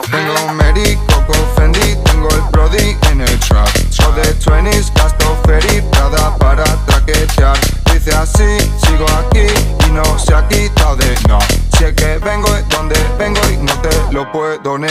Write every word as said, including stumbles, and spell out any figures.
Tengo Mary, Coco, Fendi, tengo el Brody en el trap. Show de twenties, gasto Ferry, Prada para traquetear. Dice así, sigo aquí y no se ha quitado de no. Si es que vengo es donde vengo y no te lo puedo negar.